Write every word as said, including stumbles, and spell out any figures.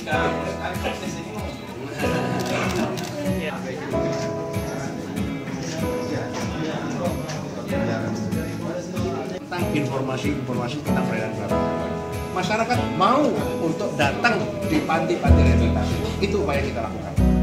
Tentang informasi-informasi tentang pelayanan baru. Masyarakat mau untuk datang di panti-panti rehabilitasi. Itu upaya kita lakukan.